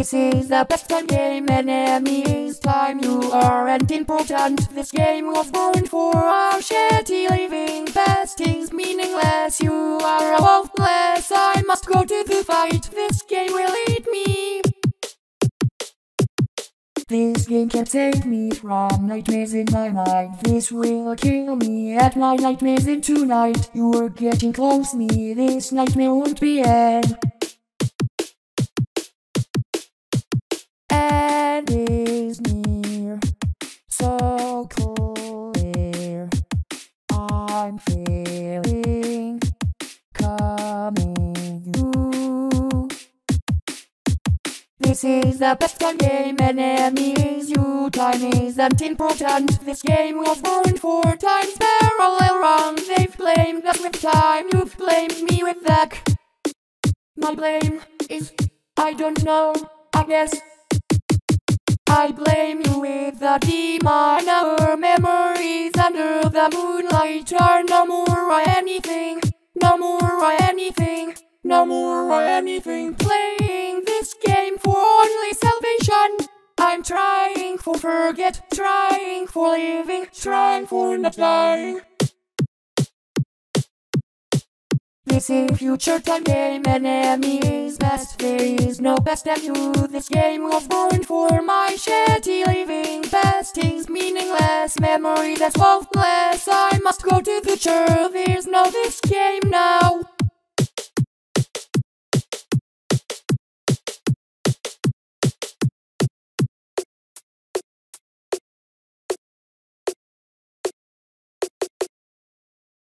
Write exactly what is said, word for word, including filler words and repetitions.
This is the best time game, enemies time. You aren't important. This game was born for our shitty living. Best is meaningless. You are a worthless. I must go to the fight. This game will eat me. This game can save me from nightmares in my mind. This will kill me at my nightmares in tonight. You are getting close me. This nightmare won't be end. And is near, so clear. I'm feeling coming. You. This is the best time game, enemies. You time isn't important. This game was born for times parallel wrong. They've blamed us with time. You've blamed me with that. My blame is, I don't know, I guess. I blame you with the demon. Our memories under the moonlight are no more or anything. No more or anything. No more or anything. Playing this game for only salvation. I'm trying for forget, trying for living, trying for not dying. This is future time game, enemies best. There is no best than you. This game was born for my shitty living. Best is meaningless, memory that's worthless. I must go to the future. There's no this game now.